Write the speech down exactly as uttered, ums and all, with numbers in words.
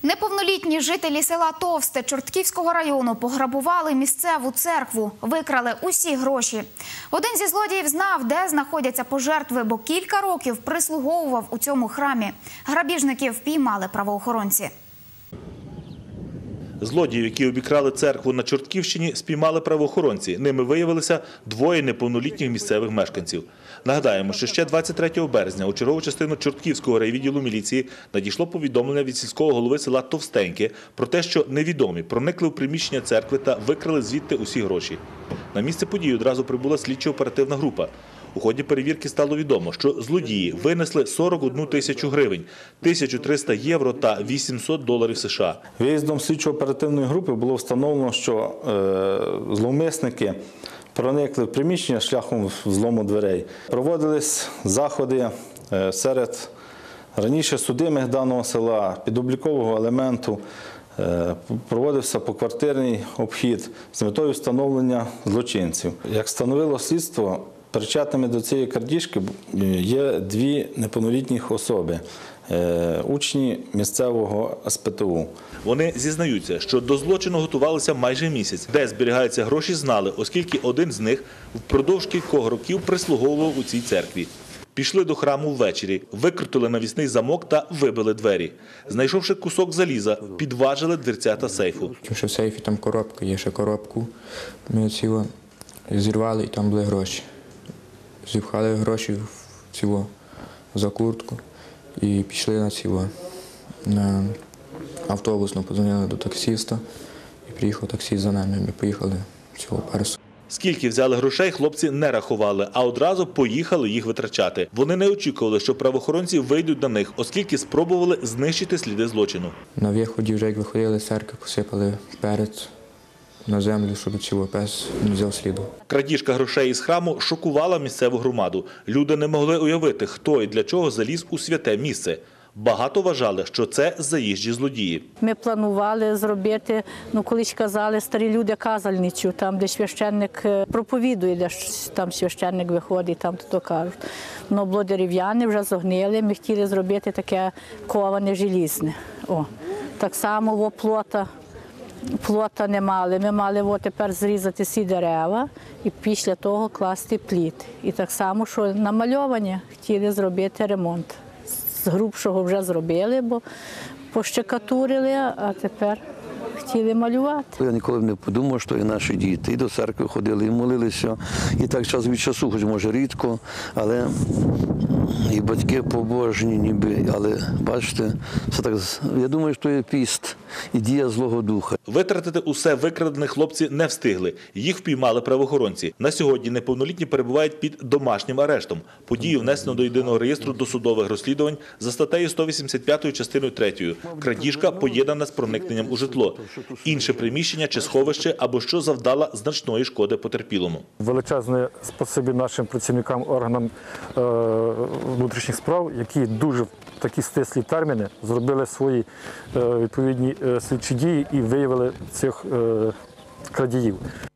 Неповнолітні жителі села Товсте Чортківського району пограбували місцеву церкву, викрали усі гроші. Один зі злодіїв знав, де знаходяться пожертви, бо кілька років прислуговував у цьому храмі. Грабіжників впіймали правоохоронці. Злодіїв, які обікрали церкву на Чортківщині, спіймали правоохоронці. Ними виявилися двоє неповнолітніх місцевих мешканців. Нагадаємо, що ще двадцять третього березня у чергову частину Чортківського райвідділу міліції надійшло повідомлення від сільського голови села Товстеньке про те, що невідомі проникли в приміщення церкви та викрали звідти усі гроші. На місце події одразу прибула слідчо-оперативна група. У ході перевірки стало відомо, що злодії винесли сорок одну тисячу гривень, тисячу триста євро та вісімсот доларів США. Виїздом слідчо-оперативної групи було встановлено, що е, зловмисники проникли в приміщення шляхом взлому дверей. Проводились заходи е, серед раніше судимих даного села, підоблікового елементу. Е, проводився поквартирний обхід з метою встановлення злочинців. Як встановило слідство, причетними до цієї крадіжки є дві неповнолітніх особи – учні місцевого ес пе те у. Вони зізнаються, що до злочину готувалися майже місяць. Де зберігаються гроші, знали, оскільки один з них впродовж кількох років прислуговував у цій церкві. Пішли до храму ввечері, викрутили навісний замок та вибили двері. Знайшовши кусок заліза, підважили дверцята сейфу. Ще в сейфі там коробка, є ще коробку. Ми цього зірвали і там були гроші. Зіпхали гроші в цього, за куртку і пішли на цього, на автобусно, подзвонили до таксиста і приїхав таксист за нами, ми поїхали в цього персу. Скільки взяли грошей, хлопці не рахували, а одразу поїхали їх витрачати. Вони не очікували, що правоохоронці вийдуть на них, оскільки спробували знищити сліди злочину. На виході вже, як виходили з церкви, посипали перець на землю, щоб цього пес не взяв сліду. Крадіжка грошей із храму шокувала місцеву громаду. Люди не могли уявити, хто і для чого заліз у святе місце. Багато вважали, що це заїжджі злодії. Ми планували зробити, ну колись казали, старі люди казальницю, там де священник проповідує, де там священник виходить, там то кажуть. Воно було дерев'яне, вже зогнили, ми хотіли зробити таке коване, желізне. О, так само во плота. Плота не мали, ми мали о, тепер зрізати всі дерева і після того класти пліт. І так само, що намальовані, хотіли зробити ремонт. З грубшого вже зробили, бо пощекатурили, а тепер хотіли малювати. Я ніколи не подумав, що і наші діти і до церкви ходили, і молилися. І так час від часу, хоч може рідко, але і батьки побожні ніби. Але бачите, це так, я думаю, що є піст і дія Злого Духа. Витратити усе викрадене хлопці не встигли. Їх впіймали правоохоронці. На сьогодні неповнолітні перебувають під домашнім арештом. Подію внесено до єдиного реєстру досудових розслідувань за статтею сто вісімдесят п'ять частиною третьою. Крадіжка поєднана з проникненням у житло, інше приміщення чи сховище або що завдала значної шкоди потерпілому. Величезне спасибі нашим працівникам органам е, внутрішніх справ, які дуже в такі стислі терміни зробили свої е, відповідні е, слідчі дії і виявили цих е, крадіїв.